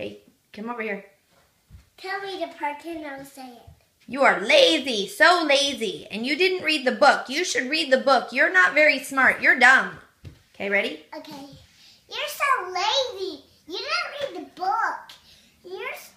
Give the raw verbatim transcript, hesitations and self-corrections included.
Okay, come over here. Tell me the part and I'll say it. You are lazy, so lazy, and you didn't read the book. You should read the book. You're not very smart. You're dumb. Okay, ready? Okay. You're so lazy. You didn't read the book. You're so